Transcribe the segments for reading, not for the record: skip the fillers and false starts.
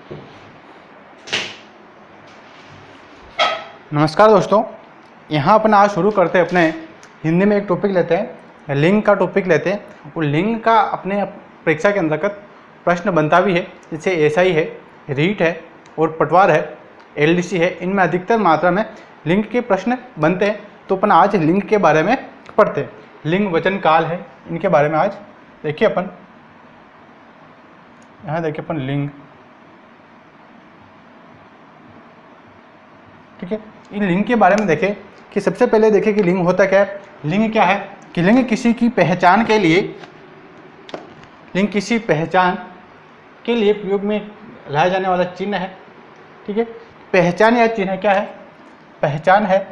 नमस्कार दोस्तों, यहाँ अपन आज शुरू करते हैं। अपने हिंदी में एक टॉपिक लेते हैं, लिंग का टॉपिक लेते हैं। और लिंग का अपने परीक्षा के अंतर्गत प्रश्न बनता भी है, जैसे एसआई है, रीट है और पटवार है, एलडीसी है। इनमें अधिकतर मात्रा में लिंग के प्रश्न बनते हैं। तो अपन आज लिंग के बारे में पढ़ते हैं। लिंग, वचन, काल है, इनके बारे में आज देखिए अपन। यहाँ देखिए अपन लिंग, ठीक है। इन लिंग के बारे में देखें कि सबसे पहले देखें कि लिंग होता क्या है। लिंग क्या है कि लिंग किसी की पहचान के लिए, लिंग किसी पहचान के लिए प्रयोग में लाया जाने वाला चिन्ह है, ठीक है। पहचान या चिन्ह क्या है? पहचान है।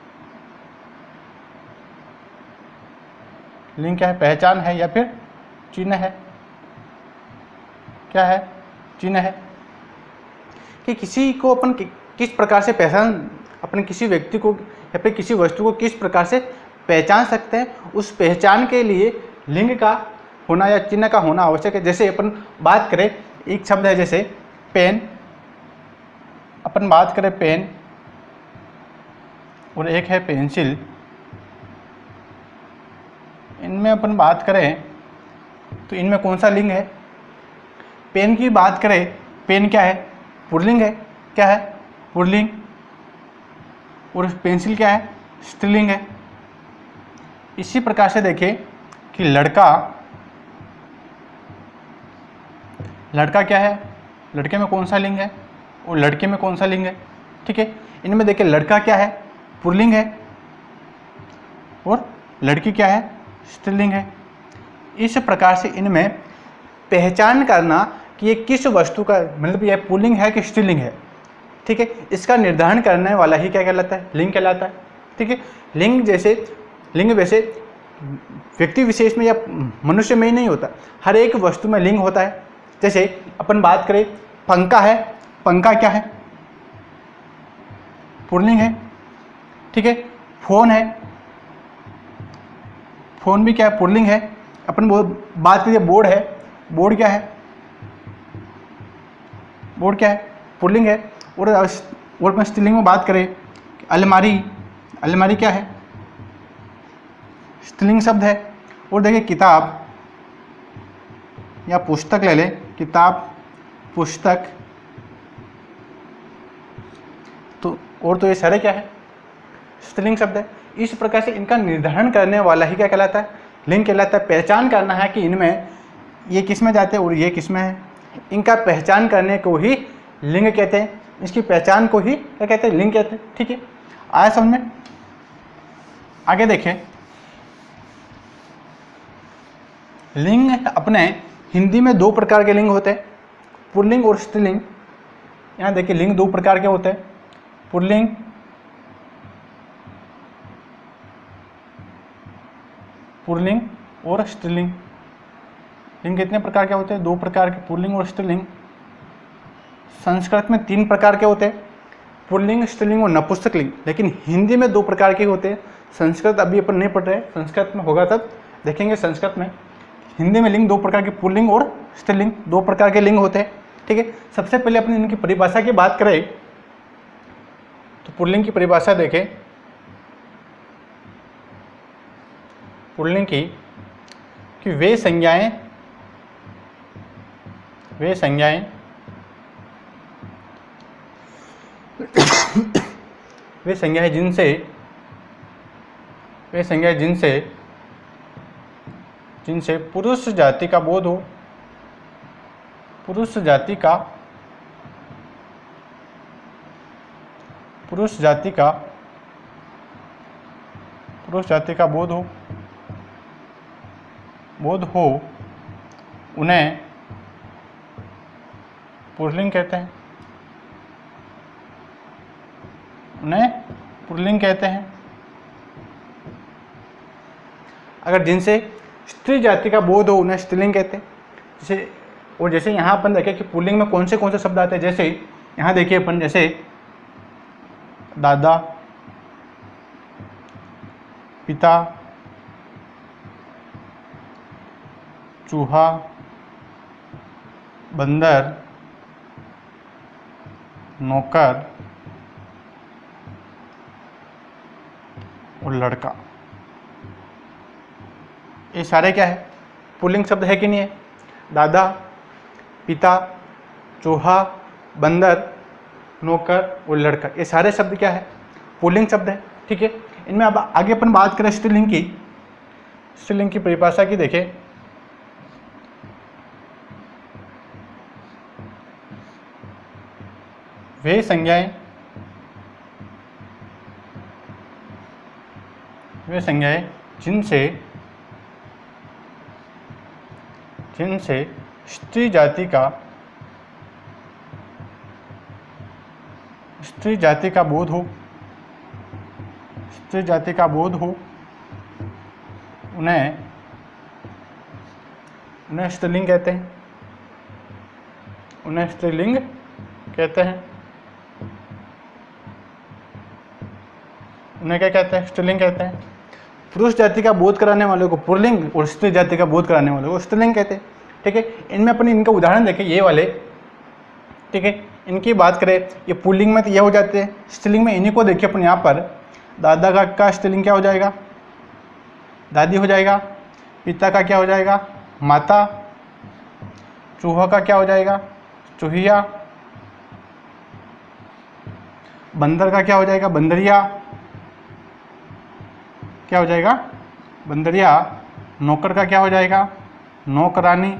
लिंग क्या है? पहचान है या फिर चिन्ह है। क्या है? चिन्ह है कि किसी को अपन किस प्रकार से पहचान, अपने किसी व्यक्ति को या फिर किसी वस्तु को किस प्रकार से पहचान सकते हैं, उस पहचान के लिए लिंग का होना या चिन्ह का होना आवश्यक है। जैसे अपन बात करें, एक शब्द है जैसे पेन, अपन बात करें पेन, और एक है पेंसिल। इनमें अपन बात करें तो इनमें कौन सा लिंग है? पेन की बात करें, पेन क्या है? पुल्लिंग है। क्या है? पुल्लिंग। और पेंसिल क्या है? स्त्रीलिंग है। इसी प्रकार से देखें कि लड़का, लड़का क्या है? लड़के में कौन सा लिंग है और लड़के में कौन सा लिंग है, ठीक है। इनमें देखिए लड़का क्या है? पुल्लिंग है और लड़की क्या है? स्त्रीलिंग है। इस प्रकार से इनमें पहचान करना कि ये किस वस्तु का, मतलब यह पुल्लिंग है कि स्त्रीलिंग है, ठीक है, इसका निर्धारण करने वाला ही क्या कहलाता है? लिंग कहलाता है, ठीक है। लिंग वैसे व्यक्ति विशेष में या मनुष्य में ही नहीं होता, हर एक वस्तु में लिंग होता है। जैसे अपन बात करें पंखा है, पंखा क्या है? पुल्लिंग है, ठीक है। फोन है, फोन भी क्या है? पुल्लिंग है। अपन वो बात करिए बोर्ड है, बोर्ड क्या है? बोर्ड क्या है? पुल्लिंग है। और अपन स्त्रीलिंग में बात करें, अलमारी, अलमारी क्या है? स्त्रीलिंग शब्द है। और देखिए किताब या पुस्तक ले लें, किताब, पुस्तक, तो ये सारे क्या है? स्त्रीलिंग शब्द है। इस प्रकार से इनका निर्धारण करने वाला ही क्या कहलाता है? लिंग कहलाता है। पहचान करना है कि इनमें ये किस में जाते हैं और ये किस में है, इनका पहचान करने को ही लिंग कहते हैं। इसकी पहचान को ही क्या कहते हैं? लिंग कहते हैं, ठीक है। आया समझ में? आगे देखें, लिंग अपने हिंदी में दो प्रकार के लिंग होते हैं, पुल्लिंग और स्त्रीलिंग। यहाँ देखिए लिंग दो प्रकार के होते हैं, पुल्लिंग और स्त्रीलिंग। लिंग कितने प्रकार के होते हैं? दो प्रकार के, पुल्लिंग और स्त्रीलिंग। संस्कृत में तीन प्रकार के होते हैं, पुल्लिंग, स्त्रीलिंग और नपुंसकलिंग। लेकिन हिंदी में दो प्रकार के होते हैं। संस्कृत अभी अपन नहीं पढ़ रहे, संस्कृत में होगा तब देखेंगे। संस्कृत में, हिंदी में लिंग दो प्रकार के, पुल्लिंग और स्त्रीलिंग, दो प्रकार के लिंग होते हैं, ठीक है। सबसे पहले अपनी इनकी परिभाषा की बात करें तो पुल्लिंग की परिभाषा देखें। पुल्लिंग की कि वे संज्ञाएं जिनसे पुरुष जाति का बोध हो, पुरुष जाति का बोध हो, उन्हें पुल्लिंग कहते हैं। अगर जिनसे स्त्री जाति का बोध हो, उन्हें स्त्रीलिंग कहते हैं। जैसे यहाँ अपन देखें कि पुल्लिंग में कौन से शब्द आते हैं। जैसे यहाँ देखिए अपन, जैसे दादा, पिता, चूहा, बंदर, नौकर और लड़का, ये सारे क्या है, पुल्लिंग शब्द है कि नहीं है। दादा, पिता, चूहा, बंदर, नौकर और लड़का, ये सारे शब्द क्या है, पुल्लिंग शब्द है। ठीक है, इनमें अब आगे अपन बात करें स्त्रीलिंग की। स्त्रीलिंग की परिभाषा की देखें, वे संज्ञाएं जिनसे स्त्री जाति का बोध हो, उन्हें स्त्रीलिंग कहते हैं। उन्हें स्त्रीलिंग कहते हैं। उन्हें क्या कहते हैं, स्त्रीलिंग कहते हैं। पुरुष जाति का बोध कराने वालों को पुल्लिंग और स्त्री जाति का बोध कराने वालों को स्त्रीलिंग कहते हैं। ठीक है, इनमें अपन इनका उदाहरण देखें, ये वाले। ठीक है, इनकी बात करें, ये पुल्लिंग में तो ये हो जाते हैं, स्त्रीलिंग में इन्हीं को देखिए अपन यहाँ पर। दादा का स्त्रीलिंग क्या हो जाएगा, दादी हो जाएगा। पिता का क्या हो जाएगा, माता। चूहा का क्या हो जाएगा, चूहिया। बंदर का क्या हो जाएगा, बंदरिया। क्या हो जाएगा, बंदरिया। नौकर का क्या हो जाएगा, नौकरानी।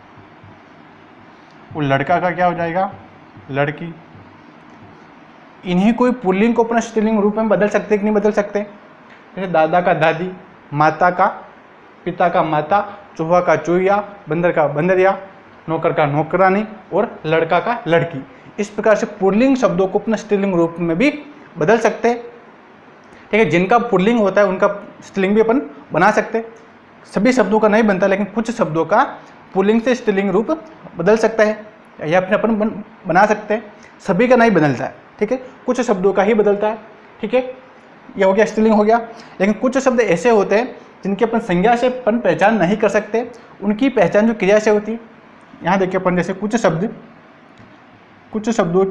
और लड़का का क्या हो जाएगा, लड़की। इन्हीं कोई पुल्लिंग को अपना स्त्रीलिंग रूप में बदल सकते कि नहीं बदल सकते। जैसे दादा का दादी, माता का पिता का माता, चूहा का चूहिया, बंदर का बंदरिया, नौकर का नौकरानी और लड़का का लड़की। इस प्रकार से पुल्लिंग शब्दों को अपना स्त्रीलिंग रूप में भी बदल सकते हैं। ठीक है, जिनका पुल्लिंग होता है उनका स्त्रीलिंग भी अपन बना सकते हैं। सभी शब्दों का नहीं बनता, लेकिन कुछ शब्दों का पुल्लिंग से स्त्रीलिंग रूप बदल सकता है या फिर अपन बना सकते हैं। सभी का नहीं बदलता है। ठीक है, कुछ शब्दों का ही बदलता है। ठीक है, यह हो गया स्त्रीलिंग हो गया। लेकिन कुछ शब्द ऐसे होते हैं जिनकी अपन संज्ञा से अपन पहचान नहीं कर सकते, उनकी पहचान जो क्रिया से होती है। यहाँ देखिए अपन, जैसे कुछ शब्दों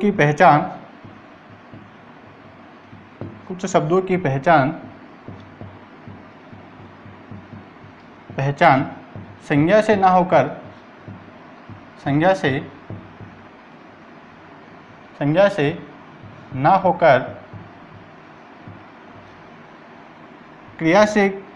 की पहचान संज्ञा से ना होकर क्रिया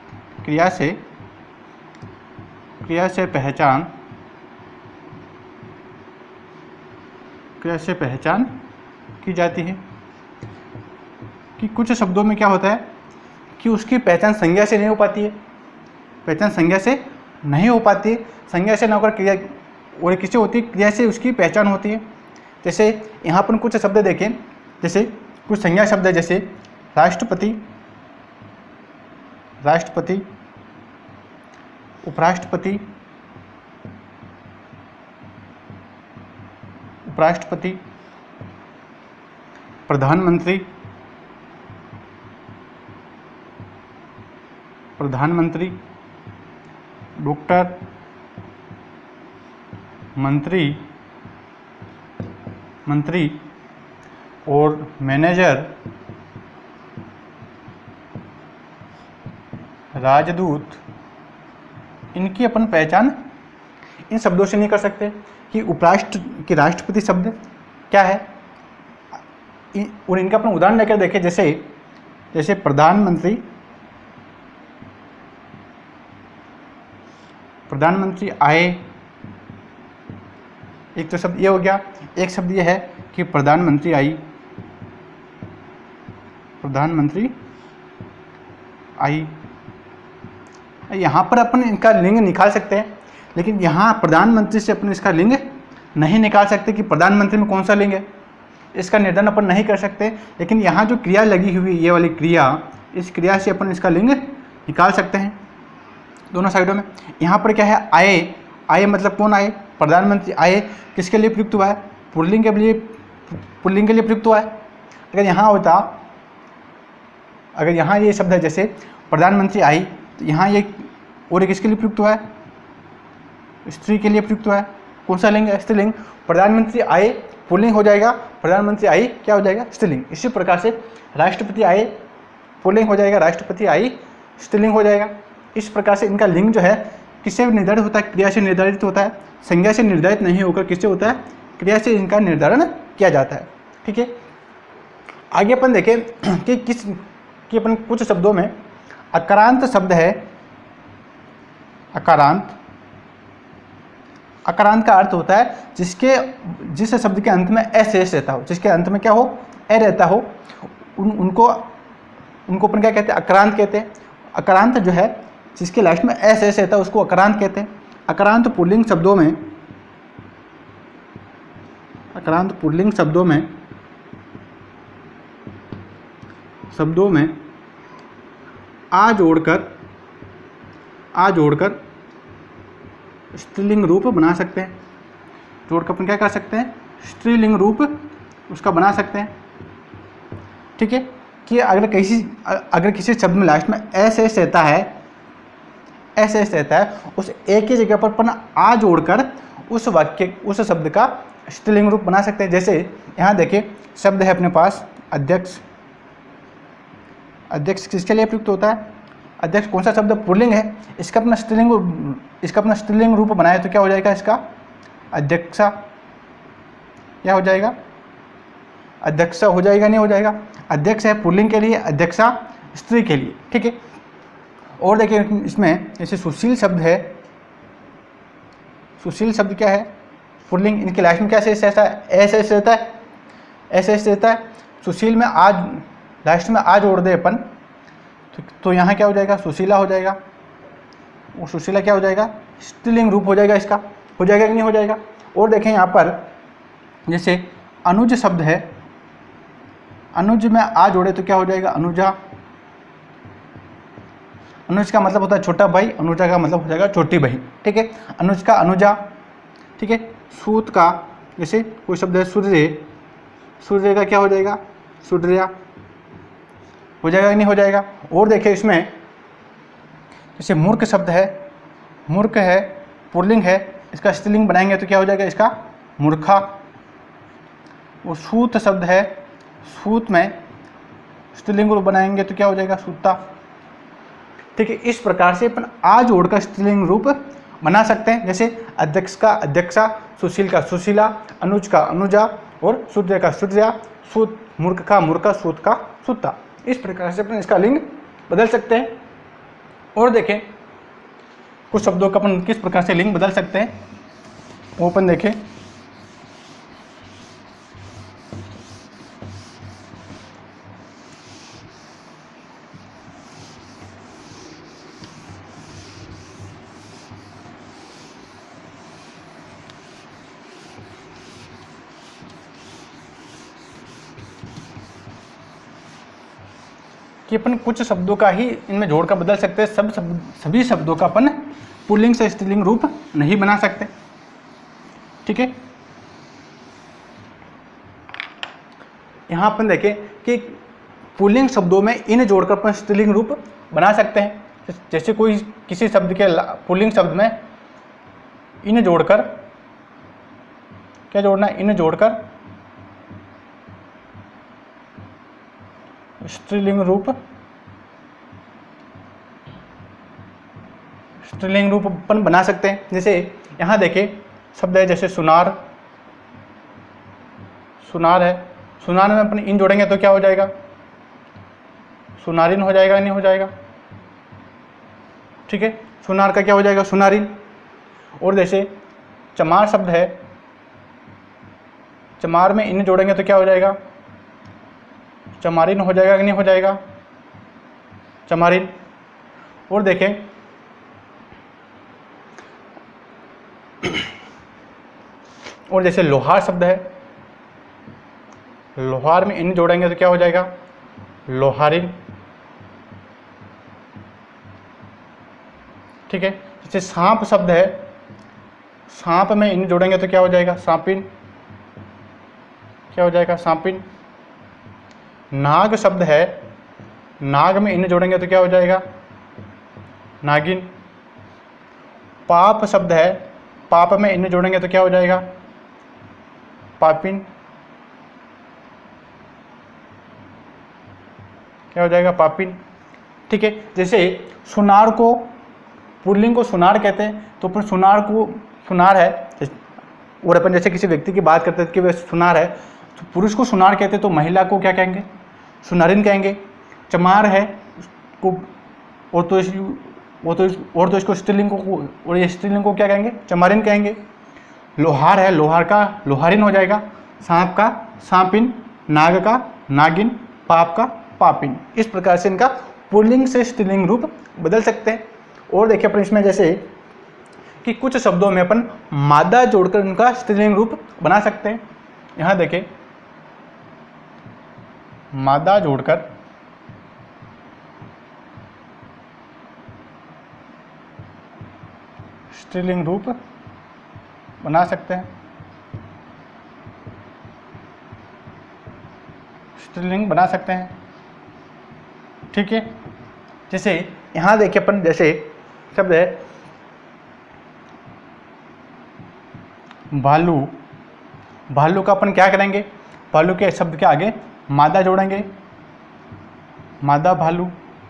से पहचान की जाती है। कि कुछ शब्दों में क्या होता है कि उसकी पहचान संज्ञा से नहीं हो पाती है, संज्ञा से ना होकर क्रिया और किसी होती है, क्रिया से उसकी पहचान होती है। जैसे यहाँ पर कुछ शब्द देखें, जैसे कुछ संज्ञा शब्द है, जैसे राष्ट्रपति, उपराष्ट्रपति, प्रधानमंत्री, डॉक्टर, मंत्री और मैनेजर, राजदूत। इनकी अपन पहचान इन शब्दों से नहीं कर सकते कि राष्ट्रपति शब्द क्या है। और इनका अपन उदाहरण लेकर देखें, जैसे प्रधानमंत्री आए, एक तो शब्द ये हो गया। एक शब्द ये है कि प्रधानमंत्री आई। यहाँ पर अपन इनका लिंग निकाल सकते हैं, लेकिन यहाँ प्रधानमंत्री से अपन इसका लिंग नहीं निकाल सकते कि प्रधानमंत्री में कौन सा लिंग है, इसका निर्धारण अपन नहीं कर सकते। लेकिन यहाँ जो क्रिया लगी हुई, ये वाली क्रिया, इस क्रिया से अपन इसका लिंग निकाल सकते हैं दोनों साइडों में। यहाँ पर क्या है, आए मतलब कौन आए, प्रधानमंत्री आए। किसके लिए प्रयुक्त हुआ है, पुल्लिंग के लिए प्रयुक्त हुआ है। अगर यहाँ ये शब्द है, जैसे प्रधानमंत्री आई, तो यहाँ ये और किसके लिए प्रयुक्त हुआ है, स्त्री के लिए प्रयुक्त हुआ है। कौन सा लिंग है, स्त्रीलिंग। प्रधानमंत्री आए पुल्लिंग हो जाएगा, प्रधानमंत्री आई क्या हो जाएगा, स्त्रीलिंग। इसी प्रकार से राष्ट्रपति आए पुल्लिंग हो जाएगा, राष्ट्रपति आई स्त्रीलिंग हो जाएगा। इस प्रकार से इनका लिंग जो है किससे निर्धारित होता है, क्रिया से निर्धारित होता है, संज्ञा से निर्धारित नहीं होकर किससे होता है, क्रिया से इनका निर्धारण किया जाता है। ठीक है, आगे अपन देखें कि अपन कुछ शब्दों में अकारांत शब्द है। अकारांत, अकारांत का अर्थ होता है जिस शब्द के अंत में एस रहता हो, जिसके अंत में क्या हो, ए रहता हो, उनको अपन क्या कहते हैं, अकारांत कहते हैं। अकारांत जो है जिसके लास्ट में एस रहता है उसको अकारांत कहते हैं। अकारांत पुल्लिंग शब्दों में, अकारांत पुल्लिंग शब्दों में आ जोड़कर स्त्रीलिंग रूप बना सकते हैं। जोड़कर अपन क्या कर सकते हैं, स्त्रीलिंग रूप उसका बना सकते हैं। ठीक है, कि अगर किसी शब्द में लास्ट में एस रहता है, एस रहता है, उस एक ही जगह पर अपन आ जोड़कर उस शब्द का स्त्रीलिंग रूप बना सकते हैं। जैसे यहाँ देखिए शब्द है अपने पास अध्यक्ष। अध्यक्ष किसके लिए प्रयुक्त होता है, अध्यक्ष कौन सा शब्द, पुल्लिंग है, इसका अपना स्त्रीलिंग रूप बनाए तो क्या हो जाएगा, इसका अध्यक्षा। क्या हो जाएगा, अध्यक्षा हो जाएगा, नहीं हो जाएगा। अध्यक्ष है पुल्लिंग के लिए, अध्यक्षा स्त्री के लिए। ठीक है, और देखिए इसमें जैसे सुशील शब्द है, सुशील शब्द क्या है, पुल्लिंग, इनके लास्ट में क्या शेष रहता है, एस रहता है, एस रहता है। सुशील में आज लास्ट में आ जोड़ दे अपन तो यहाँ क्या हो जाएगा, सुशीला हो जाएगा। वो सुशीला क्या हो जाएगा, स्त्रीलिंग रूप हो जाएगा, इसका हो जाएगा कि नहीं हो जाएगा। और देखें यहाँ पर जैसे अनुज शब्द है, अनुज में आ जोड़े तो क्या हो जाएगा, अनुजा। अनुज का मतलब होता है छोटा भाई, अनुजा का मतलब हो जाएगा छोटी बहन। ठीक है, अनुज का अनुजा। ठीक है, सूत का जैसे कोई शब्द है सूर्य, सूर्य का क्या हो जाएगा, सूर्या हो जाएगा कि नहीं हो जाएगा। और देखिए इसमें जैसे मूर्ख शब्द है, मूर्ख है पुल्लिंग है, इसका स्त्रीलिंग बनाएंगे तो क्या हो जाएगा, इसका मूर्खा। वो सूत शब्द है, सूत में स्त्रीलिंग रूप बनाएंगे तो क्या हो जाएगा, सूता। ठीक है, इस प्रकार से अपन आ जोड़कर स्त्रीलिंग रूप बना सकते हैं। जैसे अध्यक्ष का अध्यक्षा, सुशील का सुशीला, अनुज का अनुजा और सूर्य का सूर्या, सूत मूर्ख का मूर्खा, सूत का सूता। इस प्रकार से अपन इसका लिंग बदल सकते हैं। और देखें कुछ शब्दों का अपन किस प्रकार से लिंग बदल सकते हैं, वो अपन देखें। कि अपन कुछ शब्दों का ही इनमें जोड़कर बदल सकते हैं, सभी शब्दों का अपन पुल्लिंग से स्त्रीलिंग रूप नहीं बना सकते। ठीक है, यहाँ अपन देखें कि पुल्लिंग शब्दों में इन जोड़कर अपन स्त्रीलिंग रूप बना सकते हैं। जैसे कोई किसी शब्द के पुल्लिंग शब्द में इन जोड़कर, क्या जोड़ना है, इन जोड़कर स्त्रीलिंग रूप अपन बना सकते हैं। जैसे यहाँ देखें शब्द है जैसे सुनार, सुनार है, सुनार में अपन इन जोड़ेंगे तो क्या हो जाएगा, सुनारिन हो जाएगा, नहीं हो जाएगा। ठीक है, सुनार का क्या हो जाएगा, सुनारिन। और जैसे चमार शब्द है, चमार में इन जोड़ेंगे तो क्या हो जाएगा, चमारिन हो जाएगा कि नहीं हो जाएगा, चमारिन। और देखें और जैसे लोहार शब्द है, लोहार में इन जोड़ेंगे तो क्या हो जाएगा, लोहारिन। ठीक है, जैसे सांप शब्द है, सांप में इन जोड़ेंगे तो क्या हो जाएगा, सांपिन। क्या हो जाएगा, सांपिन। नाग शब्द है, नाग में इन जोड़ेंगे तो क्या हो जाएगा, नागिन। पाप शब्द है, पाप में इन जोड़ेंगे तो क्या हो जाएगा, पापिन। क्या हो जाएगा, पापिन। ठीक है, जैसे सुनार को, पुल्लिंग को सुनार कहते हैं, तो फिर सुनार को सुनार है, और अपन जैसे किसी व्यक्ति की बात करते हैं कि वह सुनार है, तो पुरुष को सुनार कहते हैं, तो महिला को क्या कहेंगे, सुनारिन कहेंगे। चमार है को, और तो इसको स्त्रीलिंग को, और ये स्त्रीलिंग को क्या कहेंगे, चमारिन कहेंगे। लोहार है, लोहार का लोहारिन हो जाएगा। सांप का सांपिन, नाग का नागिन, पाप का पापिन। इस प्रकार से इनका पुल्लिंग से स्त्रीलिंग रूप बदल सकते हैं। और देखिए अपन इसमें जैसे कि कुछ शब्दों में अपन मादा जोड़कर इनका स्त्रीलिंग रूप बना सकते हैं। यहाँ देखें, मादा जोड़कर स्त्रीलिंग रूप बना सकते हैं, स्त्रीलिंग बना सकते हैं। ठीक है, जैसे यहाँ देखिए अपन, जैसे शब्द है भालू, भालू का अपन क्या करेंगे, भालू के शब्द के आगे मादा जोड़ेंगे, मादा भालू।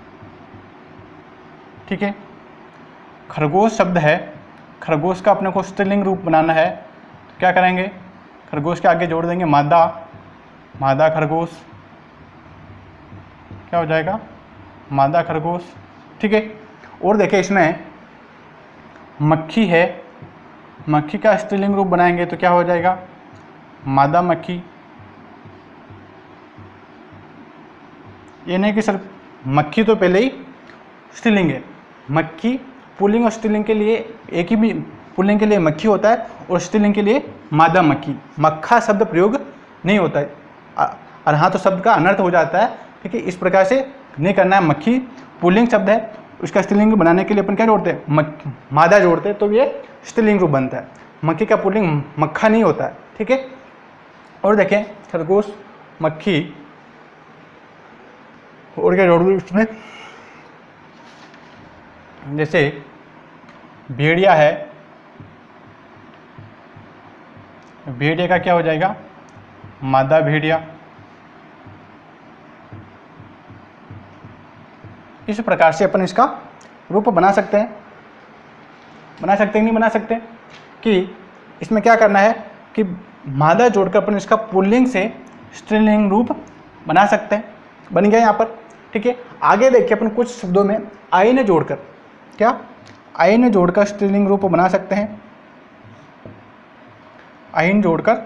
ठीक है, खरगोश शब्द है, खरगोश का अपने को स्त्रीलिंग रूप बनाना है, तो क्या करेंगे, खरगोश के आगे जोड़ देंगे मादा, मादा खरगोश, क्या हो जाएगा, मादा खरगोश। ठीक है, और देखिए इसमें मक्खी है, मक्खी का स्त्रीलिंग रूप बनाएंगे तो क्या हो जाएगा, मादा मक्खी। ये नहीं कि सिर्फ मक्खी तो पहले ही स्त्रीलिंग है, मक्खी पुल्लिंग और स्त्रीलिंग के लिए एक ही भी, पुल्लिंग के लिए मक्खी होता है और स्त्रीलिंग के लिए मादा मक्खी, मक्खा शब्द प्रयोग नहीं होता है, और हाँ तो शब्द का अनर्थ हो जाता है। ठीक है, इस प्रकार से नहीं करना है। मक्खी पुल्लिंग शब्द है, उसका स्त्रीलिंग बनाने के लिए अपन क्या जोड़ते हैं, मादा जोड़ते हैं, तो ये स्त्रीलिंग रूप बनता है। मक्खी का पुल्लिंग मक्खा नहीं होता है। ठीक है, और देखें खरगोश, मक्खी, और क्या जोड़ दूँ इसमें, जैसे भेड़िया है, भेड़िया का क्या हो जाएगा, मादा भेड़िया। इस प्रकार से अपन इसका रूप बना सकते हैं, बना सकते हैं नहीं बना सकते, कि इसमें क्या करना है कि मादा जोड़कर अपन इसका पुल्लिंग से स्त्रीलिंग रूप बना सकते हैं। बन गया यहाँ पर। ठीक है, आगे देखिए अपन कुछ शब्दों में आईने जोड़कर, क्या आईने जोड़कर स्त्रीलिंग रूप बना सकते हैं, आईन जोड़कर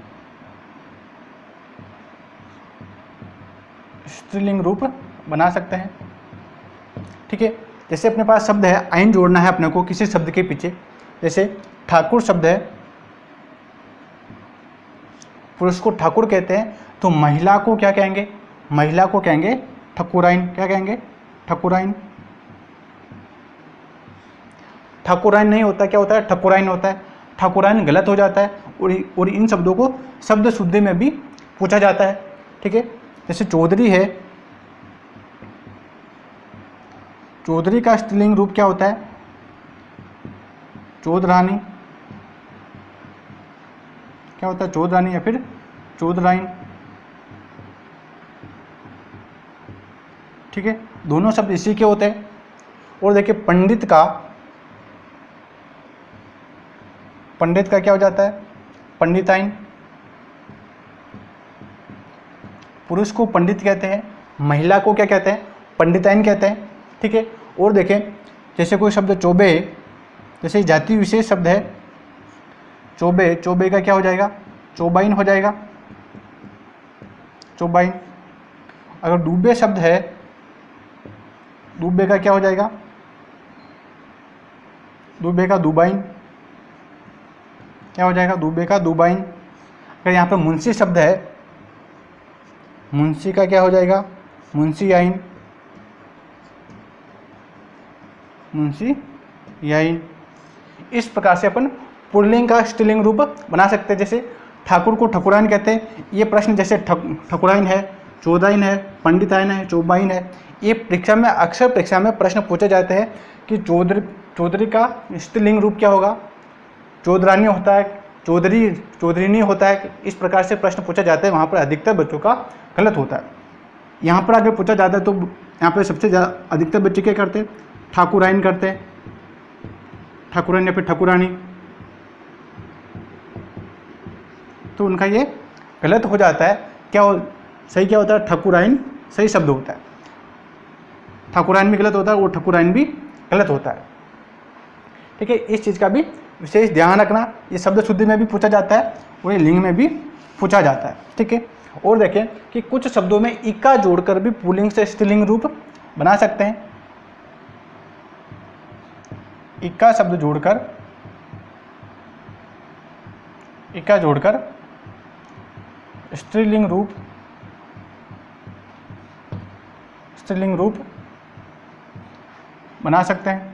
स्त्रीलिंग रूप बना सकते हैं। ठीक है, जैसे अपने पास शब्द है, आइन जोड़ना है अपने को किसी शब्द के पीछे, जैसे ठाकुर शब्द है, पुरुष को ठाकुर कहते हैं, तो महिला को क्या कहेंगे, महिला को कहेंगे ठकुराइन। क्या कहेंगे, ठकुराइन। ठाकुराइन नहीं होता, क्या होता है, ठकुराइन होता है। ठाकुराइन गलत हो जाता है, और इन शब्दों को शब्द शुद्धि में भी पूछा जाता है। ठीक है, जैसे चौधरी है, चौधरी का स्त्रीलिंग रूप क्या होता है, चौधरानी। क्या होता है, चौधरानी या फिर चौधराइन। ठीक है, दोनों शब्द इसी के होते हैं। और देखिए पंडित का, पंडित का क्या हो जाता है, पंडिताइन। पुरुष को पंडित कहते हैं, महिला को क्या कहते हैं, पंडिताइन कहते हैं। ठीक है, और देखें जैसे कोई शब्द चौबे, जैसे जाति विशेष शब्द है चौबे, चौबे का क्या हो जाएगा, चौबाइन हो जाएगा, चौबाइन। अगर डूबे शब्द है, डूबे का क्या हो जाएगा, डूबे का दुबाइन। क्या हो जाएगा, डूबे का दुबाइन। अगर यहाँ पर मुंशी शब्द है, मुंशी का क्या हो जाएगा, मुंशी आइन, मुंशी याइन। इस प्रकार से अपन पुल्लिंग का स्त्रीलिंग रूप बना सकते हैं। जैसे ठाकुर को ठकुराइन कहते हैं, ये प्रश्न जैसे ठकुराइन है, चौदाइन है, पंडिताइन है, चौबाइन है, ये परीक्षा में अक्सर परीक्षा में प्रश्न पूछे जाते हैं कि चौधरी का स्त्रीलिंग रूप क्या होगा, चौधरानी होता है, चौधरीनी होता है। इस प्रकार से प्रश्न पूछा जाता है, वहाँ पर अधिकतर बच्चों का गलत होता है। यहाँ पर अगर पूछा जाता है तो यहाँ पे सबसे ज़्यादा अधिकतर बच्चे क्या करते हैं, ठाकुराइन करते हैं, ठाकुराइन या फिर ठाकुरानी, तो उनका ये गलत हो जाता है। सही क्या होता है, ठाकुराइन सही शब्द होता है, ठाकुराइन भी गलत होता है और ठाकुराइन भी गलत होता है। ठीक है, इस चीज़ का भी विशेष ध्यान रखना। ये शब्द शुद्धि में भी पूछा जाता है और ये लिंग में भी पूछा जाता है। ठीक है, और देखें कि कुछ शब्दों में इका जोड़कर भी पुल्लिंग से स्त्रीलिंग रूप बना सकते हैं। इका शब्द जोड़कर, इका जोड़कर स्त्रीलिंग रूप बना सकते हैं।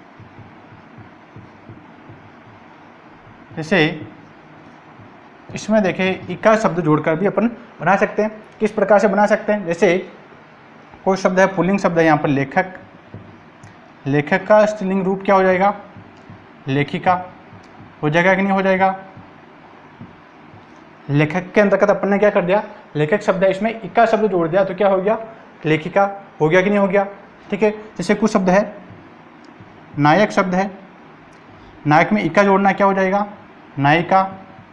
जैसे इसमें देखें इका शब्द जोड़कर भी अपन बना सकते हैं। किस प्रकार से बना सकते हैं, जैसे कोई शब्द है, पुल्लिंग शब्द है यहाँ पर लेखक, लेखक का स्त्रीलिंग रूप क्या हो जाएगा, लेखिका हो जाएगा कि नहीं हो जाएगा। लेखक के अंतर्गत अपन ने क्या कर दिया, लेखक शब्द है, इसमें इका शब्द जोड़ दिया तो क्या हो गया, लेखिका हो गया कि नहीं हो गया। ठीक है, जैसे कुछ शब्द है, नायक शब्द है, नायक में इका जोड़ना क्या हो जाएगा, नायिका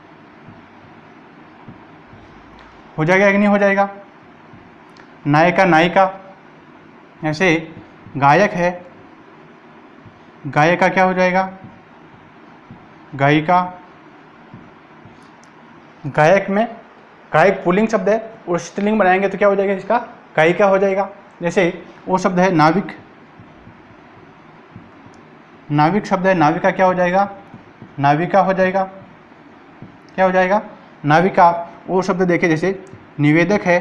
हो जाएगा कि नहीं हो जाएगा। नायिका नायिका। ऐसे गायक है, गायिका क्या हो जाएगा, गायिका। गायक में गायक पुल्लिंग शब्द है और स्त्रीलिंग बनाएंगे तो क्या हो जाएगा, इसका गायिका हो जाएगा। जैसे वो शब्द है नाविक, नाविक शब्द है, नाविका क्या हो जाएगा, नाविका हो जाएगा। क्या हो जाएगा, नाविका। वो शब्द देखे जैसे निवेदक है,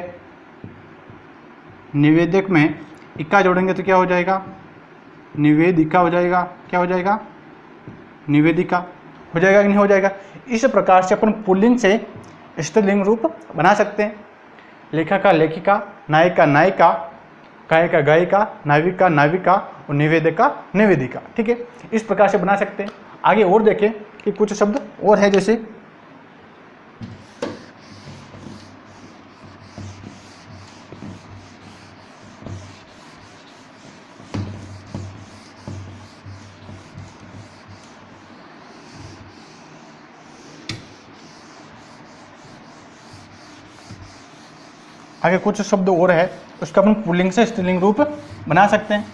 निवेदक में इक्का जोड़ेंगे तो क्या हो जाएगा, निवेदिका हो जाएगा। क्या हो जाएगा, निवेदिका हो जाएगा कि नहीं हो जाएगा। इस प्रकार से अपन पुल्लिंग से स्त्रीलिंग रूप बना सकते हैं। लेखिका लेखिका, नायिका नायिका, गायिका गायिका, नाविका नाविका और निवेदिका निवेदिका। ठीक है, इस प्रकार से बना सकते हैं। आगे और देखें कि कुछ शब्द और है, जैसे आगे कुछ शब्द और है, उसका अपन पुल्लिंग से स्त्रीलिंग रूप बना सकते हैं।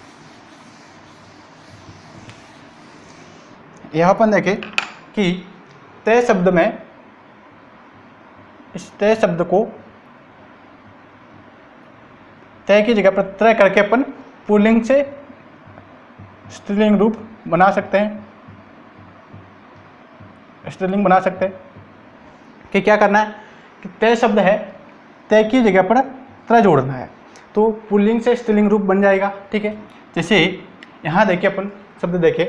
यह अपन देखें कि तय शब्द में इस तय शब्द को तय की जगह पर त्रय करके अपन पुल्लिंग से स्त्रीलिंग रूप बना सकते हैं, स्त्रीलिंग बना सकते हैं। कि क्या करना है कि तय शब्द है, तय की जगह पर त्र जोड़ना है तो पुल्लिंग से स्त्रीलिंग रूप बन जाएगा। ठीक है, जैसे यहाँ देखिए अपन शब्द देखें,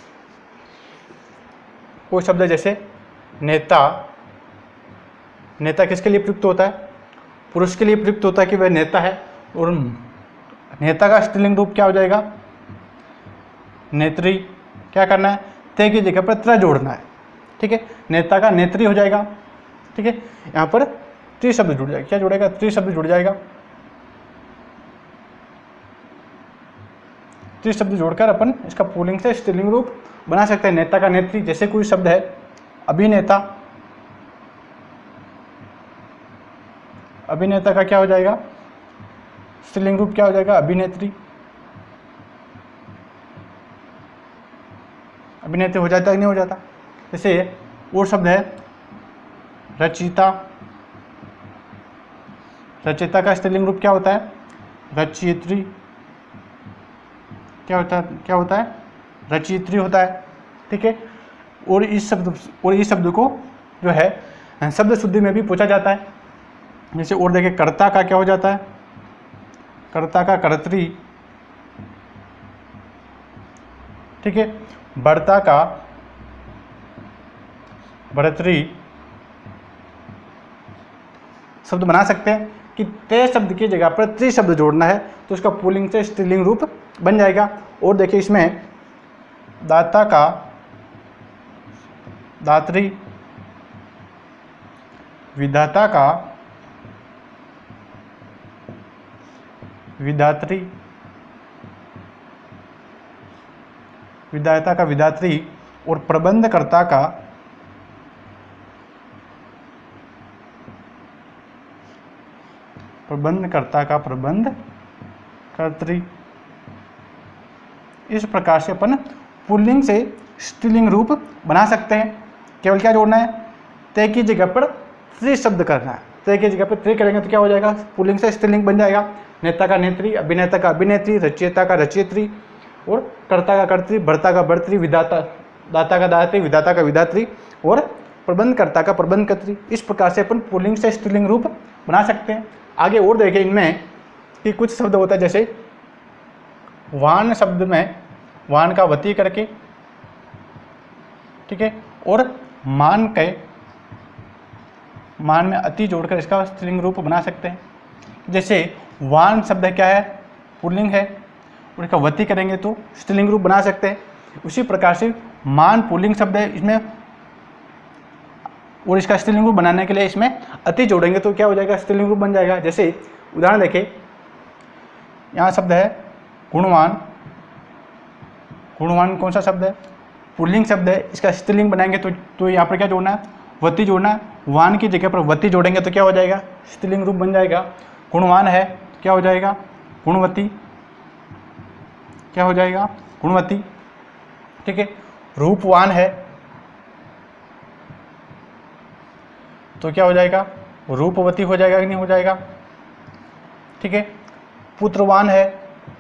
कोई शब्द है जैसे नेता। नेता किसके लिए प्रयुक्त होता है, पुरुष के लिए प्रयुक्त होता है कि वह नेता है, और नेता का स्त्रीलिंग रूप क्या हो जाएगा, नेत्री। क्या करना है, तय की जगह पर त्र जोड़ना है। ठीक है, नेता का नेत्री हो जाएगा। ठीक है, यहाँ पर त्रि शब्द जुड़ जाएगा। क्या जुड़ेगा, त्रि शब्द जुड़ जाएगा। त्रि शब्द जोड़कर अपन इसका पुल्लिंग से स्त्रीलिंग रूप बना सकते हैं। नेता का नेत्री। जैसे कोई शब्द है अभिनेता, अभिनेता का क्या हो जाएगा, स्त्रीलिंग रूप क्या हो जाएगा, अभिनेत्री। अभिनेत्री हो जाता है कि नहीं हो जाता। जैसे और शब्द है रचिता। रचिता का स्त्रीलिंग रूप क्या होता है, रचयित्री। क्या होता है, रचयित्री होता है। ठीक है, और इस शब्द को जो है शब्द शुद्धि में भी पूछा जाता है। जैसे और देखिए कर्ता का क्या हो जाता है, कर्ता का कर्त्री। ठीक है, बढ़ता का बढ़त्री शब्द बना सकते हैं कि तय शब्द की जगह पर त्रि शब्द जोड़ना है तो उसका पुल्लिंग से स्त्रीलिंग रूप बन जाएगा। और देखिए इसमें दाता का दात्री, विधाता का विधात्री, विधायता का विधात्री, और प्रबंधकर्ता का प्रबंधकर्त्री। इस प्रकार से अपन पुल्लिंग से स्त्रीलिंग रूप बना सकते हैं। केवल क्या जोड़ना है, ते की जगह पर त्रि शब्द करना है। ते की जगह पर त्रि करेंगे तो क्या हो जाएगा, पुल्लिंग से स्त्रीलिंग बन जाएगा। नेता का नेत्री, अभिनेता का अभिनेत्री, रचयिता का रचयित्री, और कर्ता का कर्त्री, भर्ता का भर्त्री, विधाता दाता का दात्री, विधाता का विधात्री, और प्रबंधकर्ता का प्रबंधकर्त्री। इस प्रकार से अपन पुल्लिंग से स्त्रीलिंग रूप बना सकते हैं। आगे और देखें इनमें कि कुछ शब्द होता है, जैसे वान शब्द में वान का वती करके, ठीक है, और मान में अति जोड़कर इसका स्त्रीलिंग रूप बना सकते हैं। जैसे वान शब्द क्या है, पुल्लिंग है, और इसका वती करेंगे तो स्त्रीलिंग रूप बना सकते हैं। उसी प्रकार से मान पुल्लिंग शब्द है, इसमें और इसका स्त्रीलिंग रूप बनाने के लिए इसमें अति जोड़ेंगे तो क्या हो जाएगा, स्त्रीलिंग रूप बन जाएगा। जैसे उदाहरण देखें, यहाँ शब्द है गुणवान। गुणवान कौन सा शब्द है, पुल्लिंग शब्द है, इसका स्त्रीलिंग बनाएंगे तो यहाँ पर क्या जोड़ना है, वती जोड़ना है। वान की जगह पर वती जोड़ेंगे तो क्या हो जाएगा, स्त्रीलिंग रूप बन जाएगा। गुणवान है तो क्या हो जाएगा, गुणवती, क्या हो जाएगा, गुणवती, ठीक है। रूपवान है तो क्या हो जाएगा, रूपवती हो जाएगा कि नहीं हो जाएगा, ठीक है। पुत्रवान है,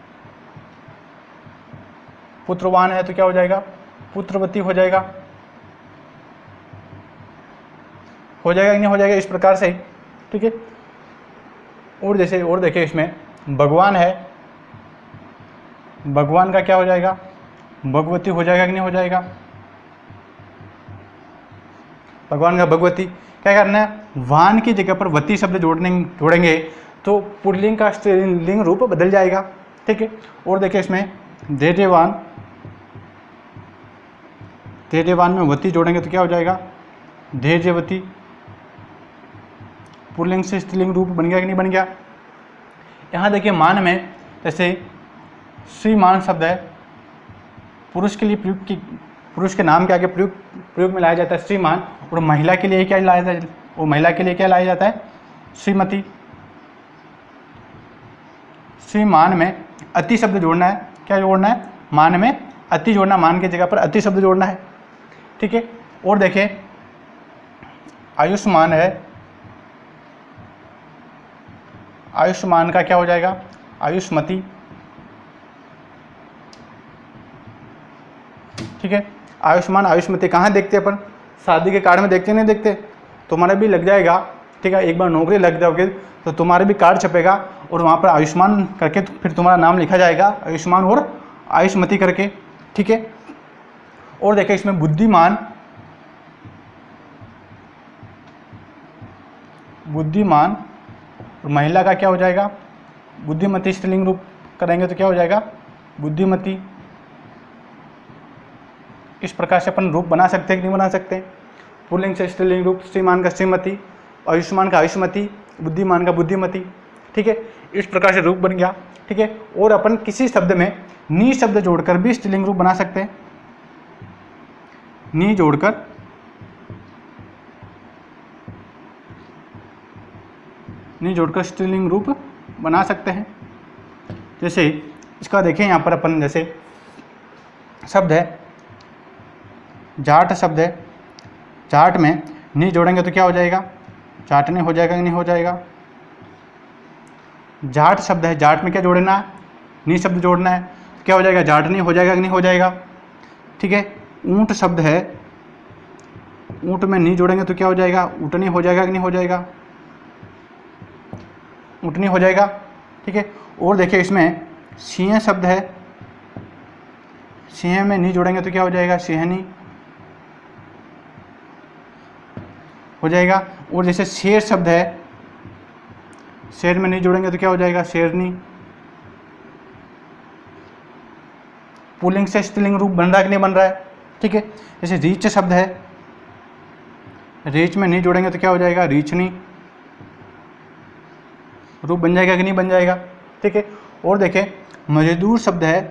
पुत्रवान है तो क्या हो जाएगा, पुत्रवती हो जाएगा कि नहीं हो जाएगा, इस प्रकार से, ठीक है। और जैसे और देखिए इसमें भगवान है, भगवान का क्या हो जाएगा, भगवती हो जाएगा कि नहीं हो जाएगा, भगवान का भगवती। क्या करना है, वान की जगह पर वती शब्द जोड़ेंगे तो पुल्लिंग का स्त्रीलिंग रूप बदल जाएगा, ठीक है। और देखिए इसमें धैर्यवान, धैर्यवान में वती जोड़ेंगे तो क्या हो जाएगा, धैर्यवती। पुल्लिंग से स्त्रीलिंग रूप बन गया कि नहीं बन गया। यहाँ देखिए मान में जैसे श्रीमान शब्द है, पुरुष के लिए पुरुष के नाम के आगे प्रयोग में लाया जाता है श्रीमान, और महिला के लिए क्या लाया जाता है, और महिला के लिए क्या लाया जाता है, श्रीमती। श्रीमान में अति शब्द जोड़ना है, क्या जोड़ना है, मान में अति जोड़ना, मान की जगह पर अति शब्द जोड़ना है, ठीक है। और देखिए आयुष्मान है, आयुष्मान का क्या हो जाएगा, आयुष्मती, ठीक है। आयुष्मान आयुष्मती कहाँ देखते हैं अपन, शादी के कार्ड में देखते नहीं देखते, तुम्हारा भी लग जाएगा, ठीक है। एक बार नौकरी लग जाओगे तो तुम्हारे भी कार्ड छपेगा और वहाँ पर आयुष्मान करके तो फिर तुम्हारा नाम लिखा जाएगा, आयुष्मान और आयुष्मती करके, ठीक है। और देखिए इसमें बुद्धिमान, बुद्धिमान, और महिला का क्या हो जाएगा, बुद्धिमती। स्त्रीलिंग रूप करेंगे तो क्या हो जाएगा, बुद्धिमती। इस प्रकार से अपन रूप बना सकते हैं कि नहीं बना सकते। पुल्लिंग से स्त्रीलिंग रूप, श्रीमान का श्रीमती, आयुष्मान का आयुष्मती, बुद्धिमान का बुद्धिमती, ठीक है। इस प्रकार से रूप बन गया, ठीक है। और अपन किसी शब्द में नी शब्द जोड़कर भी स्त्रीलिंग रूप बना सकते हैं, नी जोड़कर, नी जोड़कर स्त्रीलिंग रूप बना सकते हैं। जैसे इसका देखें यहाँ पर अपन, जैसे शब्द है जाट शब्द है, जाट में नी जोड़ेंगे तो क्या हो जाएगा, जाटनी हो जाएगा कि नहीं हो जाएगा। जाट शब्द है, जाट में क्या जोड़ना है, नी शब्द जोड़ना है तो क्या हो जाएगा, जाटनी हो जाएगा कि नहीं हो जाएगा, ठीक है। ऊंट शब्द है, ऊंट में नी जोड़ेंगे तो क्या हो जाएगा, ऊँटनी हो जाएगा कि नहीं हो जाएगा, ऊँटनी हो जाएगा, ठीक है। और देखिए इसमें सिंह शब्द है, सिंह में नी जोड़ेंगे तो क्या हो जाएगा, सिंहनी हो जाएगा। और जैसे शेर शब्द है, शेर में नहीं जोड़ेंगे तो क्या हो जाएगा, शेरनी। पुल्लिंग से स्त्रीलिंग रूप बन रहा है कि नहीं बन रहा है, ठीक है। जैसे रीच शब्द है, रीच में नहीं जोड़ेंगे तो क्या हो जाएगा, रीचनी, रूप बन जाएगा कि नहीं बन जाएगा, ठीक है। और देखें मजदूर शब्द है,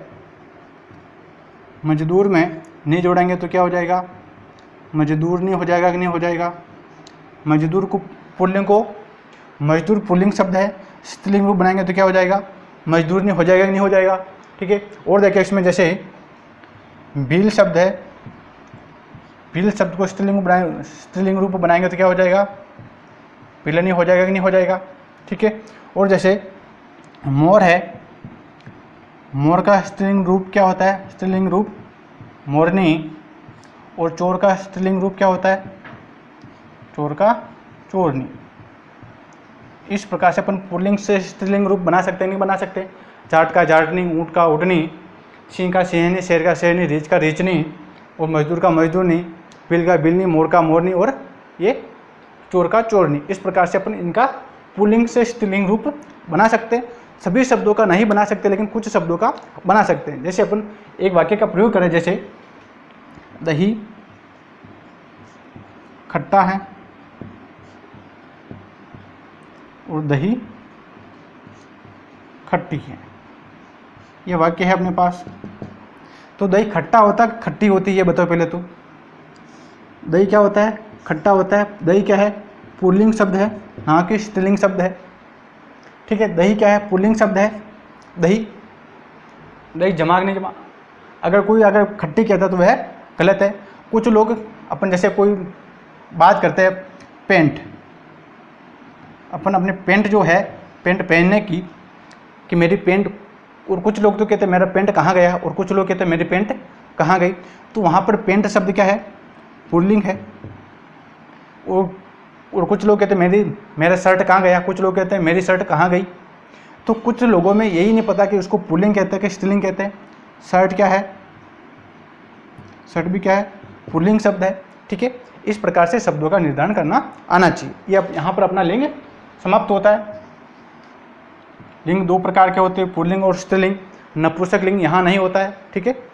मजदूर में नहीं जोड़ेंगे तो क्या हो जाएगा, मजदूर नहीं हो जाएगा कि नहीं हो जाएगा। मजदूर को पुल्लिंग को, मजदूर पुल्लिंग शब्द है, स्त्रीलिंग रूप बनाएंगे तो क्या हो जाएगा, मजदूर नहीं हो जाएगा कि नहीं हो जाएगा। ठीक है। और देखिए इसमें जैसे भील शब्द है, भील शब्द को स्त्रीलिंग रूप बनाएंगे तो क्या हो जाएगा, पिलनी हो जाएगा कि नहीं हो जाएगा। ठीक है। और जैसे मोर है, मोर का स्त्रीलिंग रूप क्या होता है, स्त्रीलिंग रूप मोरनी। और चोर का स्त्रीलिंग रूप क्या होता है, चोर का चोरनी। इस प्रकार से अपन पुल्लिंग से स्त्रीलिंग रूप बना सकते हैं, नहीं बना सकते। जाट का जाटनी, ऊँट का ऊँटनी, सिंह का सिंहनी, शेर का शेरनी, रीछ का रीछनी, और मजदूर का मजदूरनी, बिल का बिलनी, मोर का मोरनी, और ये चोर का चोरनी। इस प्रकार से अपन इनका पुल्लिंग से स्त्रीलिंग रूप बना सकते हैं। सभी शब्दों का नहीं बना सकते, लेकिन कुछ शब्दों का बना सकते हैं। जैसे अपन एक वाक्य का प्रयोग करें, जैसे दही खट्टा है और दही खट्टी है, ये वाक्य है अपने पास। तो दही खट्टा होता है, खट्टी होती है, बताओ पहले तो। दही क्या होता है, खट्टा होता है। दही क्या है, पुल्लिंग शब्द है, ना कि स्त्रीलिंग शब्द है। ठीक है। दही क्या है, पुल्लिंग शब्द है। दही, दही जमा नहीं जमा, अगर कोई अगर खट्टी कहता है तो वह गलत है। कुछ लोग अपन जैसे कोई बात करते हैं पेंट, अपन अपने पेंट जो है, पेंट पहनने की, कि मेरी पेंट, और कुछ लोग तो कहते हैं मेरा पेंट कहाँ गया, और कुछ लोग कहते हैं मेरी पेंट कहाँ गई। तो वहाँ पर पेंट शब्द क्या है, पुल्लिंग है। और कुछ लोग कहते हैं मेरा शर्ट कहाँ गया, कुछ लोग कहते हैं मेरी शर्ट कहाँ गई। तो कुछ लोगों में यही नहीं पता कि उसको पुल्लिंग कहते हैं कि स्त्रीलिंग कहते हैं। शर्ट क्या है, शर्ट भी क्या है, पुल्लिंग शब्द है। ठीक है। इस प्रकार से शब्दों का निर्धारण करना आना चाहिए। ये अब यहाँ पर अपना लिंग समाप्त होता है। लिंग दो प्रकार के होते हैं, पुल्लिंग और स्त्रीलिंग। नपुंसक लिंग यहाँ नहीं होता है। ठीक है।